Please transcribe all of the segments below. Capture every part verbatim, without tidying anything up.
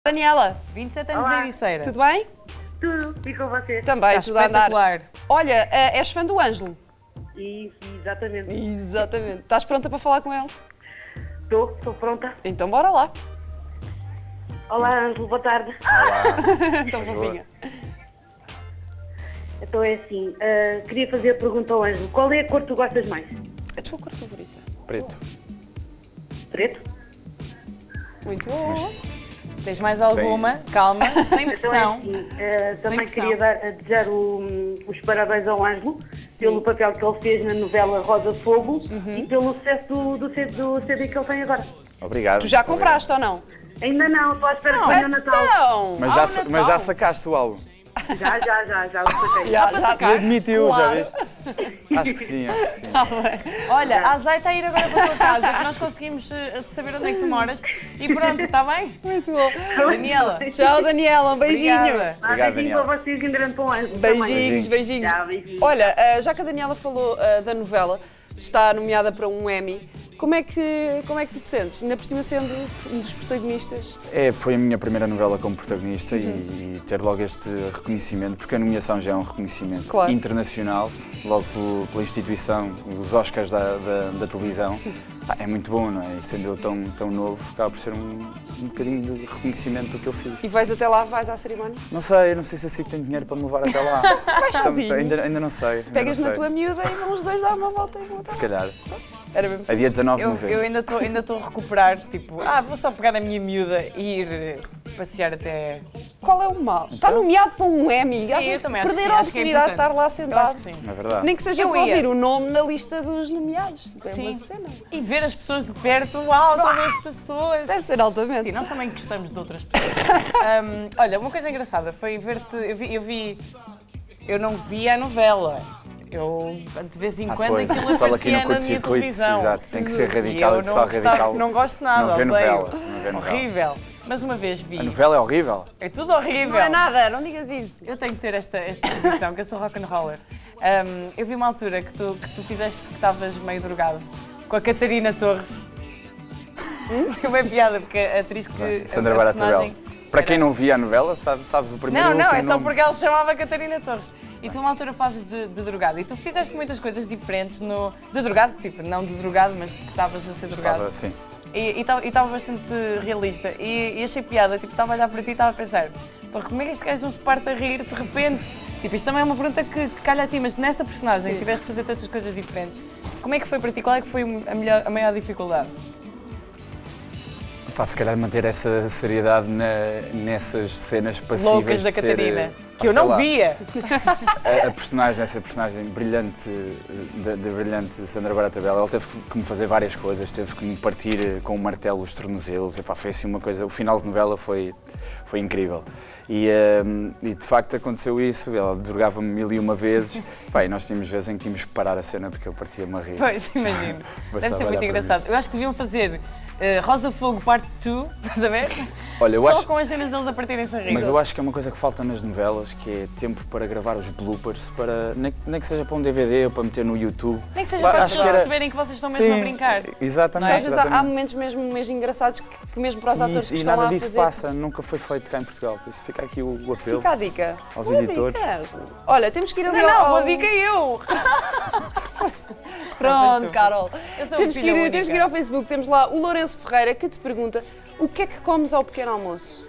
Daniela, vinte e sete anos Olá. de Ericeira. tudo bem? Tudo, e com você? Também, Está tudo a andar. espetacular. Olha, eh, és fã do Ângelo? Isso, exatamente. Exatamente. Estás pronta para falar com ele? Estou, estou pronta. Então bora lá. Olá, Ângelo, boa tarde. Então, fofinha. Então é assim, ah, queria fazer a pergunta ao Ângelo. Qual é a cor que tu gostas mais? A tua cor favorita? Preto. Preto? Muito bom. Tens mais alguma? Calma, sem Então é pressão. assim, ah, Sem também pressão. queria dar, a desejar o- os parabéns ao Ângelo pelo papel que ele fez na novela Rosa Fogo Uhum. e pelo sucesso do, do, C- do C D que ele tem agora. Obrigado. Tu já Obrigado. compraste ou não? Ainda não, estou à espera que venha o Natal. Não! Mas já, Ao sa- mas Natal. já sacaste o álbum? Já, já, já, já, o saquei. Já, já, E admitiu, claro. já viste? Acho que sim, acho que sim. Olha, a Zay está a ir agora para a tua casa, que nós conseguimos eh, saber onde é que tu moras. E pronto, está bem? Muito bom. Daniela. Tchau, Daniela. Um beijinho. Obrigada. Ah, Obrigado, beijinho Daniela. para vocês e um grande para o Ângelo. Beijinhos, também. beijinhos. Tchau, beijinhos. Olha, eh, já que a Daniela falou eh, da novela, está nomeada para um Emmy, como é, que, como é que tu te sentes? Ainda por cima sendo um dos protagonistas. É, foi a minha primeira novela como protagonista e, e ter logo este reconhecimento, porque a nomeação já é um reconhecimento Claro. internacional, logo pelo- pela instituição, os Oscars da, da, da televisão. Pá, é muito bom, não é? E sendo eu tão, tão novo, acaba por ser um, um bocadinho de reconhecimento do que eu fiz. E vais até lá, vais à cerimónia? Não sei, não sei se assim tem dinheiro para me levar até lá. Vais sozinho. Ainda, ainda não sei. ainda Pegas não na sei. tua miúda e vão os dois dar uma volta e voltar. Se calhar. Era mesmo. A dia dezanove de Eu, novembro. eu ainda estou ainda estou a recuperar, tipo, ah, vou só pegar a minha miúda e ir eh, passear até... Qual é o mal? Está nomeado para um Emmy. Sim, Acho eu que também acho perder que sim, a acho que é oportunidade de estar lá importante. Eu acho sentado. que sim. É verdade. Nem que seja Eu para ia. ouvir o nome na lista dos nomeados. É Sim. uma cena. E ver as pessoas de perto, uau, estão as pessoas. Deve ser altamente. Sim, nós também gostamos de outras pessoas. Ahm, olha, uma coisa engraçada foi ver-te. Eu vi, eu vi. Eu não via a novela. Eu, de vez em Ah, quando, pois, aquilo o pessoal aqui aparecia no na minha curto-circuito, televisão. exato, tem que ser E radical, eu o pessoal não gostava- radical Não gosto nada, não vê odeio. novela, não vê novela. Horrível. Mas uma vez vi. A novela é horrível. É tudo horrível. Não é nada, não digas isso. Eu tenho que ter esta, esta posição, que eu sou rock'n'roller. Um, eu vi uma altura que tu, que tu fizeste que estavas meio drogado com a Catarina Torres. Foi bem piada, porque a atriz que. Sandra a Barata personagem- Bell. Para quem não via a novela, sabe, sabes o primeiro Não, e o não, último é só nome. porque ela se chamava Catarina Torres. E tu, uma altura, fazes de, de drogado. E tu fizeste muitas coisas diferentes no. De drogado, tipo, não de drogado, mas que estavas a ser drogado. Estava assim. E estava bastante realista. E, e achei piada, tipo, estava a olhar para ti e estava a pensar: pô, como é que este gajo não se parte a rir de repente? Tipo, isto também é uma pergunta que, que calha a ti, mas nesta personagem Sim. tiveste de fazer tantas coisas diferentes. Como é que foi para ti? Qual é que foi a, melhor, a maior dificuldade? Pá, se calhar manter essa seriedade na- nessas cenas passíveis Loucas da de ser, Catarina. eh, Que eu sei não lá, via! A, a personagem, essa personagem brilhante, eh, da, da brilhante Sandra Barata Bell, ela teve que me fazer várias coisas, teve que me partir eh, com o martelo os tornozelos, epá, foi assim uma coisa, o final de novela foi, foi incrível. E, eh, e de facto aconteceu isso, ela drogava-me mil e uma vezes, pá, e nós tínhamos vezes em que tínhamos que parar a cena porque eu partia-me a rir. Pois, imagino. Deve Bastava ser muito olhar para engraçado. Eu acho que deviam fazer eh, Rosa Fogo parte dois, estás a ver? Olha, eu Só acho- com as cenas deles a partirem-se a rir. Mas eu acho que é uma coisa que falta nas novelas, que é tempo para gravar os bloopers, para, nem, nem que seja para um D V D ou para meter no YouTube. Nem que seja Pá, para as acho pessoas que era- perceberem que vocês estão mesmo Sim, a brincar. Exatamente. Às vezes há, há exatamente. momentos mesmo, mesmo engraçados que, que mesmo para os E atores isso- que e estão nada lá a disso fazer. passa, nunca foi feito cá em Portugal, por isso fica aqui o, o apelo. Fica a dica. Aos Boa editores. dica esta. Olha, temos que ir ali Não, não, ao... boa dica eu! Pronto, tu. Carol. Eu sou Temos que, filha ir, única. temos que ir ao Facebook. Temos lá o Lourenço Ferreira que te pergunta o que é que comes ao pequeno almoço?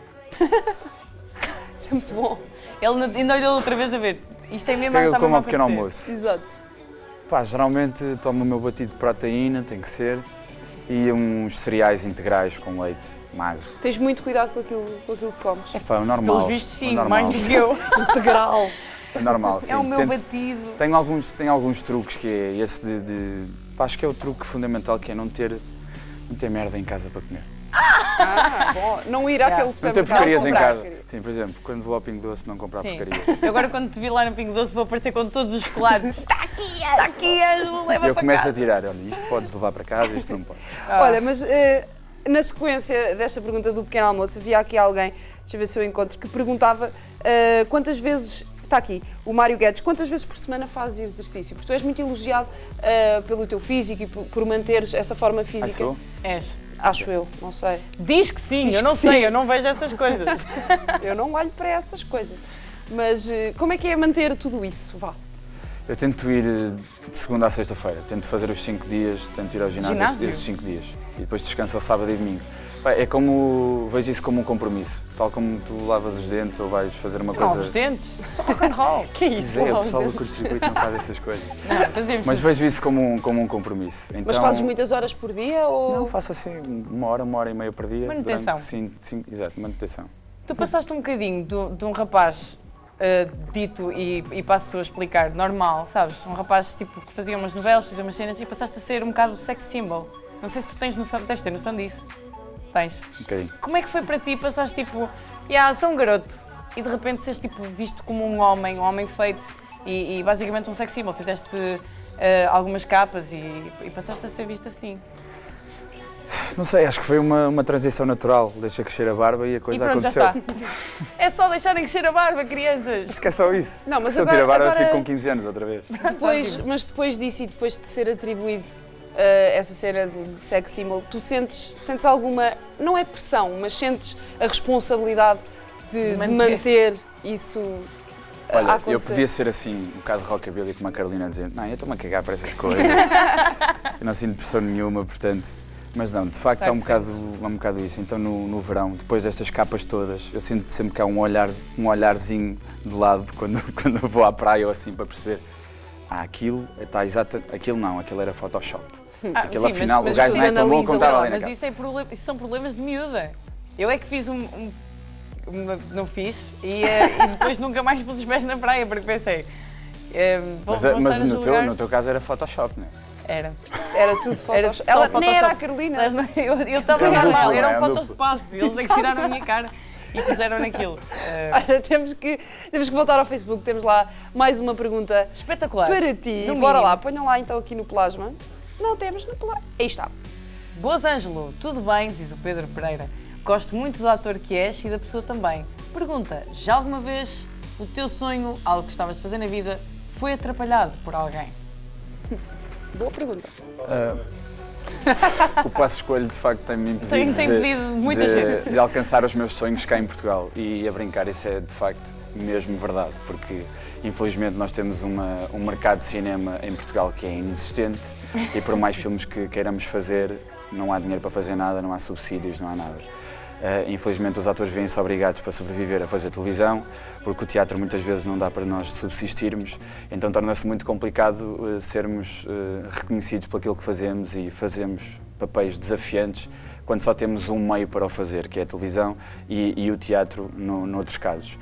Isso é muito bom. Ele ainda olhou outra vez a ver. Isto é O mesmo que é que a eu estar como mesmo a ao pequeno acontecer. almoço? Exato. Pá, geralmente tomo o meu batido de proteína, tem que ser, e uns cereais integrais com leite magro. Tens muito cuidado com aquilo, com aquilo que comes. É pá, o normal. Pelos vistos, o sim, normal. mais do que eu. Integral. É normal, sim. É o meu Tento- batido. Tenho alguns, tenho alguns truques, que é esse de, de... Pá, acho que é o truque fundamental, que é não ter, não ter merda em casa para comer. Ah, bom. Não ir àquele Não ter supermercado porcarias em comprar. casa. Sim, por exemplo, quando vou ao Pingo Doce não comprar Sim. porcaria. Eu agora, quando te vi lá no Pingo Doce, vou aparecer com todos os chocolates. Está aqui, está aqui, Ângelo, leva E eu para começo a casa. tirar, olha, isto podes levar para casa, isto não pode. Olha, mas eh, na sequência desta pergunta do pequeno almoço, havia aqui alguém, deixa eu ver se eu encontro, que perguntava eh, quantas vezes, está aqui, o Mário Guedes, quantas vezes por semana fazes exercício? Porque tu és muito elogiado eh, pelo teu físico e por, por manteres essa forma Ah, física. sou? És. Acho eu, não sei. Diz que sim, Diz eu não que sei, sim. eu não vejo essas coisas. Eu não olho para essas coisas. Mas eh, como é que é manter tudo isso? Vá. Eu tento ir eh, de segunda a sexta-feira, tento fazer os cinco dias, tento ir ao ginásio, Ginásio? esses cinco dias. E depois descanso ao sábado e domingo. Pá, é como, vejo isso como um compromisso. Tal como tu lavas os dentes ou vais fazer uma Não, coisa... os dentes, só rock and roll. Que é isso? Pois é, o Lavar os pessoal do dentes? curto-circuito não faz essas coisas. Não, fazemos. Mas vejo isso como um, como um compromisso. Então, Mas fazes muitas horas por dia ou... Não, faço assim uma hora, uma hora e meia por dia. Manutenção. Durante, sim, sim, exato, manutenção. Tu passaste um bocadinho de, de um rapaz uh, dito, e, e passo a explicar, normal, sabes? Um rapaz tipo, que fazia umas novelas, fazia umas cenas e passaste a ser um bocado sex symbol. Não sei se tu tens noção, deves ter noção disso. Tens. Um bocadinho. Como é que foi para ti? Passaste tipo, yeah, sou um garoto e de repente seres tipo, visto como um homem, um homem feito e, e basicamente um sex symbol. Fizeste uh, algumas capas e, e passaste a ser visto assim. Não sei, acho que foi uma, uma transição natural. Deixa crescer a barba e a coisa e pronto, aconteceu. já está. É só deixarem crescer a barba, crianças. Acho que é só isso. Não, mas Se eu agora- tirar a barba, agora- fico com quinze anos outra vez. Depois, mas depois disso e depois de ser atribuído uh, essa cena de sex symbol, tu sentes, sentes alguma, não é pressão, mas sentes a responsabilidade de, de manter. manter. isso uh, a Olha, acontecer? eu podia ser assim, um bocado rockabilly como a Carolina dizendo, não, eu estou-me a cagar para essas coisas. Eu não sinto pressão nenhuma, portanto. Mas não, de facto Claro é um que bocado, é um bocado isso. Então no, no verão, depois destas capas todas, eu sinto sempre que há um, olhar, um olharzinho de lado quando, quando eu vou à praia ou assim para perceber. Ah, aquilo está exato, aquilo não, aquilo era Photoshop. Ah, Aquilo sim, afinal, mas- o gajo mas não é tão bom analisa como estava lá, ali na Mas capa. isso, é proble- isso são problemas de miúda. Eu é que fiz um. um- uma- não fiz e, eh, e depois nunca mais pus os pés na praia porque pensei. eh, vou, Mas, vou mas estar a no, teu, julgar. no teu caso era Photoshop, não é? Era. Era tudo Era Photoshop. só Ela Photoshop. nem era a Carolina. Mas não- eu eu estava É um normal, duplo, era é um um duplo. fotoespaço. Eles é que tiraram a minha cara e puseram naquilo. Eh, Olha, temos que, temos que voltar ao Facebook, temos lá mais uma pergunta espetacular. para ti. No Bora mínimo. lá, ponham lá então aqui no plasma. Não temos no plasma. Aí está. Boas, Ângelo, tudo bem? Diz o Pedro Pereira. Gosto muito do ator que és e da pessoa também. Pergunta, já alguma vez o teu sonho, algo que gostavas de fazer na vida, foi atrapalhado por alguém? Boa pergunta. Ah, o passo escolho de facto tem-me impedido, Tem- tem de, impedido muita de- gente. de alcançar os meus sonhos cá em Portugal. E a brincar, isso é de facto mesmo verdade, porque infelizmente nós temos uma, um mercado de cinema em Portugal que é inexistente e por mais filmes que queiramos fazer, não há dinheiro para fazer nada, não há subsídios, não há nada. Uh, infelizmente os atores vêm-se obrigados para sobreviver a fazer televisão, porque o teatro muitas vezes não dá para nós subsistirmos, então torna-se muito complicado uh, sermos uh, reconhecidos por aquilo que fazemos e fazemos papéis desafiantes quando só temos um meio para o fazer, que é a televisão e, e o teatro no, noutros casos.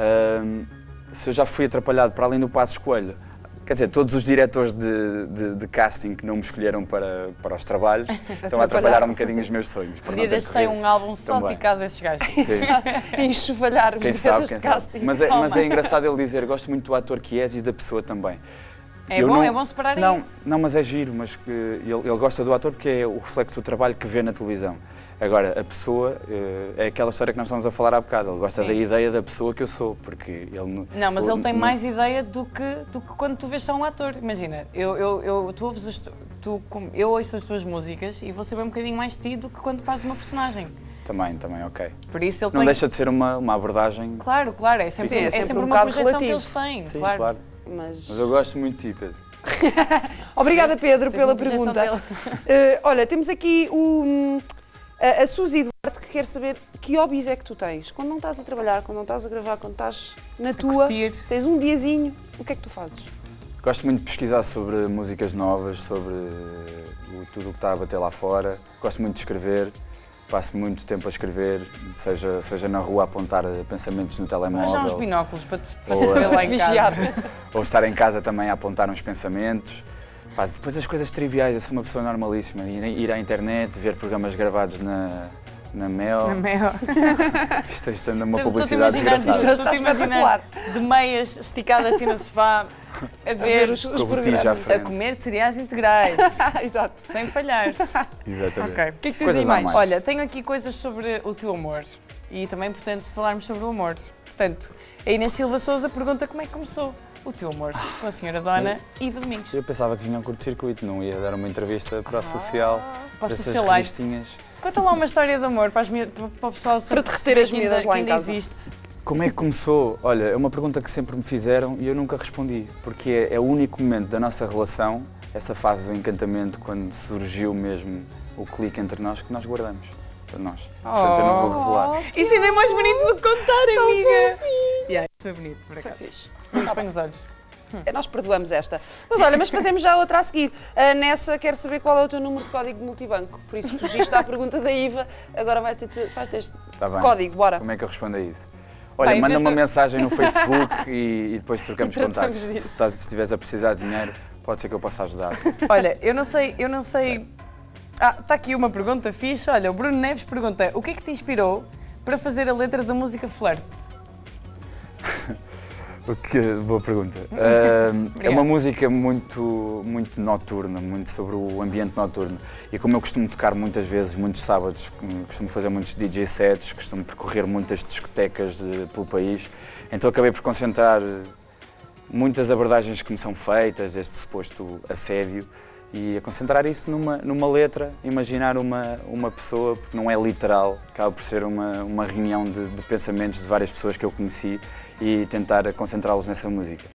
Uh, se eu já fui atrapalhado para além do passo escolha, quer dizer, todos os diretores de, de, de casting que não me escolheram para, para os trabalhos estão a atrapalhar um bocadinho os meus sonhos. por não Podia ter deixar corrido um álbum só tão bem. dedicado a esses gajos. Sim. Enxovalhar os Quem dedos sabe, de quem casting. sabe. Mas é, Toma. mas é engraçado ele dizer, gosto muito do ator que és e da pessoa também. É Eu bom, não- é bom separar não, isso. Não, mas é giro, mas que ele, ele gosta do ator porque é o reflexo do trabalho que vê na televisão. Agora, a pessoa eh, é aquela história que nós estamos a falar há bocado, ele gosta Sim. da ideia da pessoa que eu sou, porque ele... no- Não, mas o- ele tem no- mais ideia do que, do que quando tu vês só um ator. Imagina, eu, eu, eu, tu ouves as tu, tu, com- eu ouço as tuas músicas e vou saber um bocadinho mais de ti do que quando fazes uma personagem. Também, também, ok. Por isso ele Não tem... deixa de ser uma, uma abordagem... Claro, claro, é sempre, Sim, é é sempre sempre um uma bocado projeção que relativo. eles têm. Sim, claro. claro. Mas... Mas eu gosto muito de ti, Pedro. Obrigada, Pedro, Tens pela uma projeção pergunta. dele. Eh, olha, temos aqui o, a, a Suzy Duarte que quer saber que hobbies é que tu tens. Quando não estás a trabalhar, quando não estás a gravar, quando estás na tua, curtir. tens um diazinho, o que é que tu fazes? Gosto muito de pesquisar sobre músicas novas, sobre o- tudo o que está a bater lá fora. Gosto muito de escrever. Passo muito tempo a escrever, seja, seja na rua a apontar pensamentos no telemóvel. Arranjar uns binóculos para te, para te Ou, ver eh, lá em Vigiar. casa. ou estar em casa também a apontar uns pensamentos. Pá, depois as coisas triviais, eu sou uma pessoa normalíssima. Ir, ir à internet, ver programas gravados na, na Mel. Na mel. Isto, isto anda uma Estou-te a publicidade imaginar desgraçada. isto, Está estou-te a imaginar de meias, esticada assim no sofá, a ver, ver os, os Com a botija à programas. a frente. comer cereais integrais, Exato. sem falhar. Exatamente. Ok. O que é que tens Coisas aí mais? normais. Olha, tenho aqui coisas sobre o teu humor e também é importante falarmos sobre o humor. Portanto, a Inês Silva Souza pergunta como é que começou o teu humor com a senhora Dona Iva Domingos. Eu pensava que vinha um curto-circuito, não ia dar uma entrevista para o social, Para para essas socialite. revistinhas. Conta lá uma história de amor para, as miúdas, para o pessoal Para derreter as miúdas lá em casa. Existe. Como é que começou? Olha, é uma pergunta que sempre me fizeram e eu nunca respondi, porque é, é o único momento da nossa relação, essa fase do encantamento, quando surgiu mesmo o clique entre nós, que nós guardamos para nós. Portanto, eu não vou revelar. Isso ainda é mais bonito do que contar, amiga. Yeah, isso foi bonito, por Foi acaso. fixe. Luís, põe os olhos. É, nós perdoamos esta. Mas olha, mas fazemos já outra a seguir. A Nessa quer saber qual é o teu número de código de multibanco. Por isso fugiste à pergunta da Iva, agora vai ter, vais ter este Tá bem. código, bora. Como é que eu respondo a isso? Olha, Vai, manda inventa- uma mensagem no Facebook e, e depois trocamos E tratamos contactos. Se, disso. estás- se estiveres a precisar de dinheiro, pode ser que eu possa ajudar. Olha, eu não sei, eu não sei... Ah, está aqui uma pergunta fixe. Olha, o Bruno Neves pergunta, o que é que te inspirou para fazer a letra da música Flirt? O que, boa pergunta. Uh, é uma música muito, muito noturna, muito sobre o ambiente noturno. E como eu costumo tocar muitas vezes, muitos sábados, costumo fazer muitos D J sets, costumo percorrer muitas discotecas de, pelo país, então acabei por concentrar muitas abordagens que me são feitas, este suposto assédio, e a concentrar isso numa, numa letra, imaginar uma, uma pessoa, porque não é literal, acaba por ser uma, uma reunião de, de pensamentos de várias pessoas que eu conheci, e tentar concentrá-los nessa música.